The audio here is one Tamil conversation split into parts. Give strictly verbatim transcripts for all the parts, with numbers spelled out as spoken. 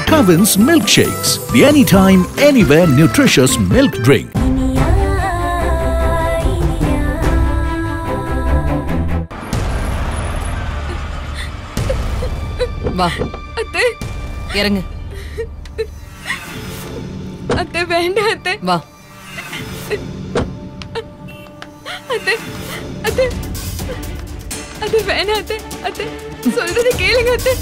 Kavin's Milkshakes, the anytime, anywhere nutritious milk drink. வா அத்தை இறங்கு. அத்தை வேண்டாம் அத்தை. வா அத்தை அத்தை அத்தை வேண்டாம் அத்தை. அத்தை சொல்றதை கேளுங்க அத்தை.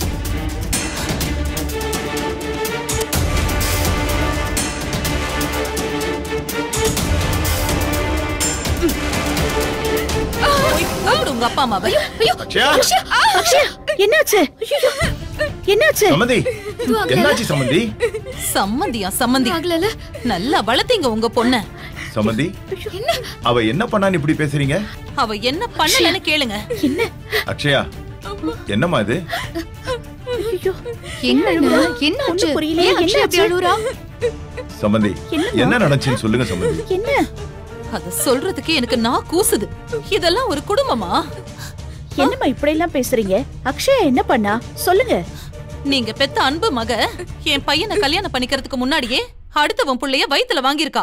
உங்க அப்பா அம்மாவை. என்னாச்சு? என்னாச்சு? சம்மந்தி, என்னாச்சு சம்மந்தி? சம்மந்தியா சம்மந்தி? நல்லா வளர்த்தீங்க உங்க பொண்ண. சம்மந்தி, அவ என்ன பண்ணான்னு இப்படி பேசுறீங்க? அவ என்ன பண்ணலன்னு கேளுங்க. அக்ஷயா, என்னம்மா இது? என்ன புரியல? என்ன அழுறா? சம்மந்தி, என்ன நடந்துச்சுன்னு சொல்லுங்க சம்மந்தி. என்ன? அத சொல்றதுக்கு எனக்கு நான் கூசுது. இதெல்லாம் ஒரு குடும்பமா? என்னம்மா இப்படி எல்லாம் பேசுறீங்க? அக்ஷயா என்ன பண்ணா சொல்லுங்க. நீங்க பெத்த அன்பு மக என் பையனை கல்யாணம் பண்ணிக்கிறதுக்கு முன்னாடியே அடுத்தவன் புள்ளைய வயித்துல வாங்கியிருக்கா.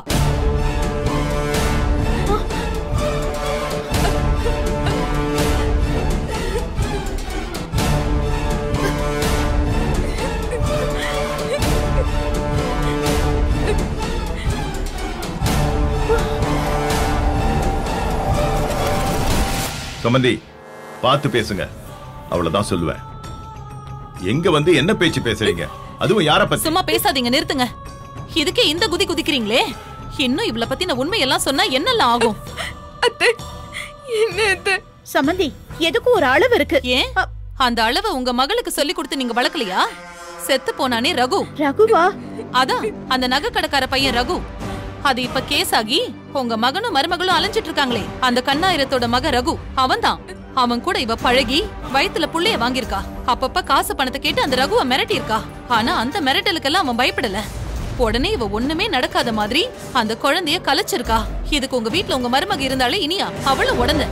சம்மந்தி, பார்த்து பேசுங்க, அவ்வளவுதான் சொல்லுவேன். எங்க வந்து என்ன பேச்சு பேசுறீங்க? அதுவும் யார பத்தி? சும்மா பேசாதீங்க, நிறுத்துங்க. இதுக்கே இந்த குதி குதிக்கிறீங்களே. இன்னும் இவளை பத்தி நான் உண்மையெல்லாம் சொன்னா என்னெல்லாம் ஆகும்? அத்தை என்ன அத்தை? சம்மந்தி, எதுக்கும் ஒரு அளவு இருக்கு. ஏன் அந்த அளவை உங்க மகளுக்கு சொல்லி கொடுத்து நீங்க வளர்க்கலையா? செத்து போனானே ரகு. ரகுவா? அதான் அந்த நகை கடைக்கார பையன் ரகு. அது இப்ப கேஸ் ஆகி உங்க மகனும் மருமகளும் அலைஞ்சிட்டு இருக்காங்களே, அந்த கண்ணாயிரத்தோட மக ரகு அவன்தான். அவன் கூட இவ பழகி வயித்துல புள்ளைய வாங்கியிருக்கா. அப்பப்ப காசு பணத்தை கேட்டு அந்த ரகுவை மிரட்டி இருக்கா. ஆனா அந்த மிரட்டலுக்கெல்லாம் அவன் பயப்படல. உடனே இவ ஒண்ணுமே நடக்காத மாதிரி அந்த குழந்தைய கலைச்சிருக்கா. இதுக்கு உங்க வீட்டுல உங்க மருமக இருந்தாலே இனியா அவளும் உடந்த.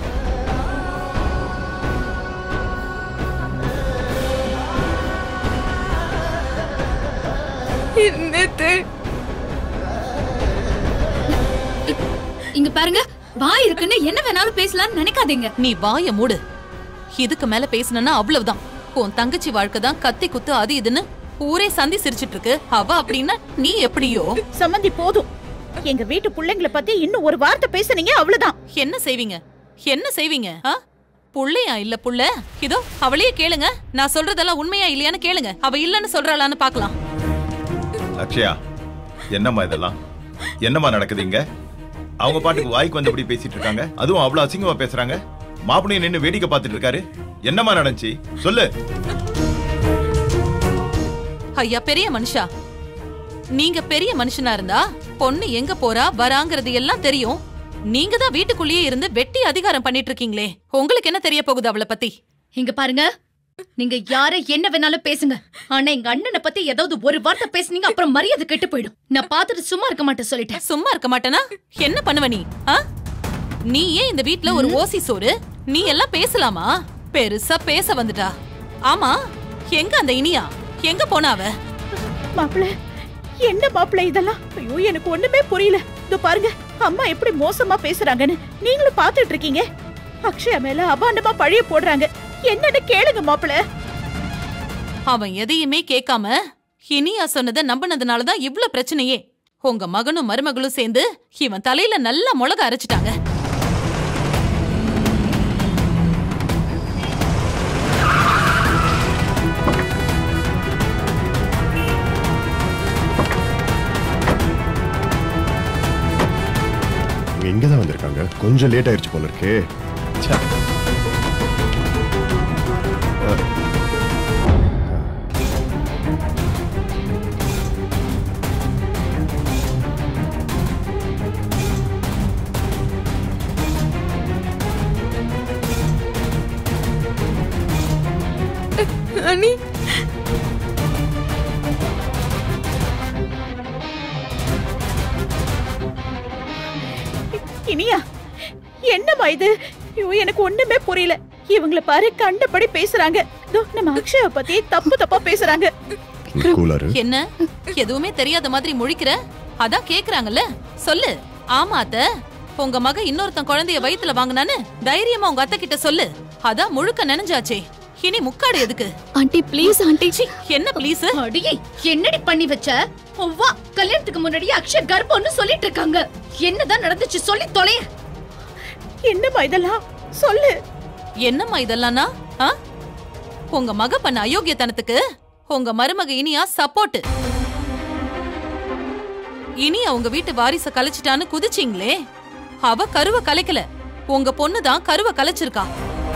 இங்க பாருங்க, வாய் இருக்குன்னு என்ன வேணாலும் பேசலாம்னு நினைக்காதீங்க. நீ வாய மூடு. இதுக்கு மேல பேசணும்னா அவ்வளவுதான். உன் தங்கச்சி வாழ்க்கை தான் கத்தி குத்து அது இதுன்னு ஊரே சந்தி சிரிச்சிட்டு இருக்கு. அவ அப்படின்னா நீ எப்படியோ. சம்மந்தி போதும். எங்க வீட்டு பிள்ளைங்களை பத்தி இன்னும் ஒரு வார்த்தை பேசுனீங்க அவ்வளவுதான். என்ன செய்வீங்க? என்ன செய்வீங்க? புள்ளையா இல்ல புள்ள? இதோ அவளையே கேளுங்க. நான் சொல்றதெல்லாம் உண்மையா இல்லையான்னு கேளுங்க. அவ இல்லன்னு சொல்றாளான்னு பாக்கலாம். அக்ஷயா, என்னம்மா இதெல்லாம்? என்னம்மா நடக்குதுங்க? அவங்க பாட்டுக்கு வாய்க்கு வந்தபடி பேசிட்டு இருக்காங்க. அதுவும் அவ்வளவு அசிங்கமா பேசுறாங்க. மாப்பிள்ளைய நின்னு வேடிக்கை பார்த்துட்டு இருக்காரு. என்னம்மா நடந்துச்சு சொல்லு. ஐயா பெரிய மனுஷா, நீங்க பெரிய மனுஷனா இருந்தா பொண்ணு எங்க போறா வராங்கிறது எல்லாம் தெரியும். நீங்க தான் வீட்டுக்குள்ளேயே இருந்து வெட்டி அதிகாரம் பண்ணிட்டு இருக்கீங்களே. உங்களுக்கு என்ன தெரிய போகுது அவளை பத்தி? இங்க பாருங்க, நீங்க யார என்ன வேணாலும் பேசுங்க. ஆனா எங்க அண்ணனை பத்தி ஏதாவது ஒரு வார்த்தை பேசுனீங்க அப்புறம் மரியாதை கெட்டு போயிடும். நான் பாத்துட்டு சும்மா இருக்க மாட்டேன் சொல்லிட்டேன். சும்மா இருக்க மாட்டேனா? என்ன பண்ணுவ நீ? நீ ஏன் இந்த வீட்டுல ஒரு ஓசி சோறு? நீ எல்லாம் பேசலாமா? பெருசா பேச வந்துட்டா. ஆமா, எங்க அந்த இனியா? எங்க போனா அவ? மாப்பிள்ள, என்ன மாப்பிள்ள இதெல்லாம்? ஐயோ, எனக்கு ஒண்ணுமே புரியல. இதோ பாருங்க, அம்மா எப்படி மோசமா பேசுறாங்கன்னு நீங்களும் பாத்துட்டு இருக்கீங்க. அக்ஷயா மேல அபாண்டமா பழிய போடுறாங்க. என்னன்னு கேளுங்க மாப்பிள்ள. அவன் எதையுமே கேட்காம இனியா சொன்னதை நம்பினதுனாலதான் இவ்ளோ பிரச்சனையே. உங்க மகனும் மருமகளும் சேர்ந்து இவன் தலையில நல்லா மிளகா அரைச்சிட்டாங்க. இங்கதான் வந்திருக்காங்க. கொஞ்சம் லேட் ஆயிடுச்சு போல இருக்கு. அண்ணி, இனியா, என்னம்மா இது? ஐயோ, எனக்கு ஒண்ணுமே புரியல. இவங்கள பாரு, கண்டபடி பேசுறாங்க. நம்ம அக்ஷயா பத்தி தப்பு தப்பா பேசுறாங்க. கூலாரு. என்ன எதுவுமே தெரியாத மாதிரி முழிக்கிற? அதான் கேக்குறாங்கல்ல, சொல்லு. ஆமா அத்தை, உங்க மக இன்னொருத்தன் குழந்தைய வயித்துல வாங்குனான்னு தைரியமா உங்க அத்தை கிட்ட சொல்லு. அதான் முழுக்க நனைஞ்சாச்சே, இனி முக்காடு எதுக்கு? Aunty please aunty. என்ன ப்ளீஸ்? அடியே என்னடி பண்ணி வச்ச? வா, கல்யாணத்துக்கு முன்னாடி அக்ஷய் கர்ப்பம்னு சொல்லிட்டு இருக்காங்க. என்னதான் நடந்துச்சு சொல்லி தொலைய. என்னம்மா இதெல்லாம் சொல்லு. என்னம்மா இதெல்லாம்னா? உங்க மக பண்ண அயோக்கியத்தனத்துக்கு உங்க மருமக இனியா சப்போர்ட். இனியா உங்க வீட்டு வாரிச கலைச்சிட்டான்னு குதிச்சிங்களே, அவ கருவ கலைக்கல, உங்க பொண்ணுதான் கருவ கலைச்சிருக்கா.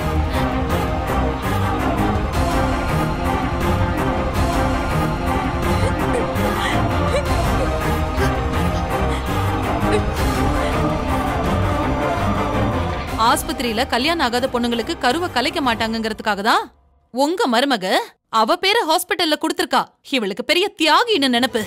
ஆஸ்பத்திரியில கல்யாணம் ஆகாத பொண்ணுங்களுக்கு கருவை கலைக்க மாட்டாங்கிறதுக்காக தான் உங்க மருமக அவ பேர ஹாஸ்பிட்டல்ல கொடுத்திருக்கா. இவளுக்கு பெரிய தியாகின்னு நினைப்பு.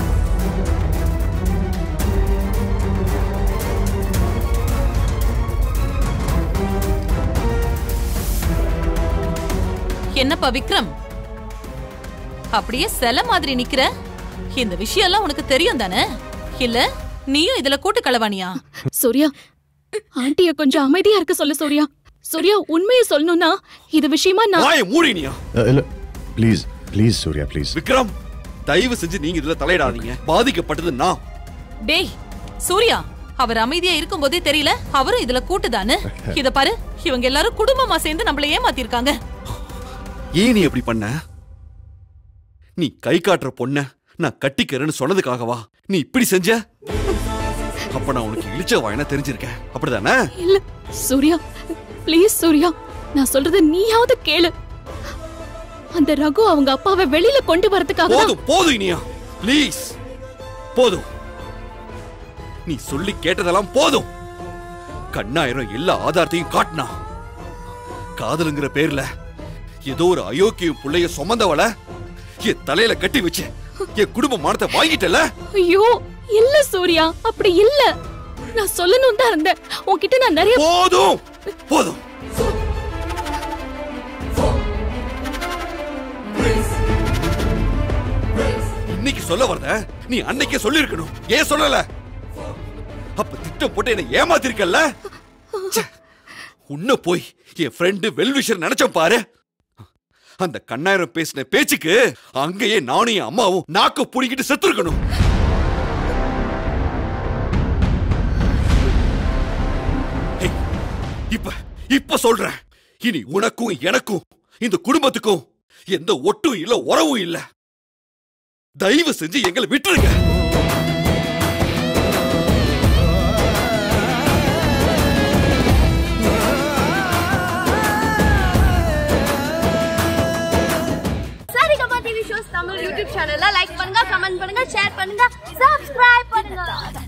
என்னப்பா விக்ரம், அப்படியே செல மாதிரி நிக்கிற? இந்த விஷயம் எல்லாம் உனக்கு தெரியும் தானே? இல்ல நீயும் இதுல கூட்டு களவாணியா? சூர்யா, ஆண்டிய கொஞ்சம் அமைதியா இருக்க சொல்லு சூர்யா. சூர்யா, உண்மையை சொல்லணும்னா இது விஷயமா நான் வாயை மூடினியா? இல்ல please please Surya please. Vikram, தயவு செஞ்சு நீங்க இதுல தலையிடாதீங்க. பாதிக்கப்பட்டது நான். டேய் சூர்யா, அவர் அமைதியா இருக்கும் போதே தெரியல அவரும் இதுல கூட்டுதானு? இத பாரு, இவங்க எல்லாரும் குடும்பமா சேர்ந்து நம்மள ஏமாத்திருக்காங்க. ஏன் நீ எப்படி பண்ண? நீ கை காட்டுற பொண்ண நான் கட்டிக்கிறேன்னு சொன்னதுக்காகவா நீ இப்படி செஞ்ச? அப்ப நான் உனக்கு இழிச்ச வாயினா தெரிஞ்சிருக்கேன், அப்படிதானே? இல்ல சூர்யா, ப்ளீஸ் சூர்யா, நான் சொல்றது நீயாவது கேளு. அந்த ரகு அவங்க அப்பாவை வெளியில கொண்டு வரதுக்காக போதும் போதும் இனியா, ப்ளீஸ் போதும். நீ சொல்லி கேட்டதெல்லாம் போதும். கண்ணாயிரம் எல்லா ஆதாரத்தையும் காட்டினா. காதலுங்கிற பேர்ல ஏதோ ஒரு அயோக்கிய புள்ளைய சுமந்தவள என் தலையில கட்டி வச்சு என் குடும்ப மானத்தை வாங்கிட்டல. ஐயோ இல்ல சூர்யா, அப்படி இல்ல. நான் சொல்லணும் தான் இருந்தேன் உன்கிட்ட. நான் நிறைய போதும் போதும். இன்னைக்கு சொல்ல வரத நீ அன்னைக்கே சொல்லி இருக்கணும். ஏன் சொல்லல? அப்ப திட்டம் போட்டு என்ன ஏமாத்திருக்கல. உன்ன போய் என் ஃப்ரெண்டு வெல்விஷர் நினைச்ச பாரு. அந்த கண்ணாயிரம் பேசின பேச்சுக்கு அங்கேயே நானும் என் அம்மாவும் நாக்க புடிக்கிட்டு செத்து இருக்கணும். இப்ப இப்ப சொல்றேன், இனி உனக்கும் எனக்கும் இந்த குடும்பத்துக்கும் எந்த ஒட்டும் இல்ல, உறவும் இல்ல. தயவு செஞ்சு எங்களை விட்டுருங்க. தமிழ் யூடியூப் சேனல்ல லைக் பண்ணுங்க, கமெண்ட் பண்ணுங்க, ஷேர் பண்ணுங்க, சப்ஸ்கிரைப் பண்ணுங்க.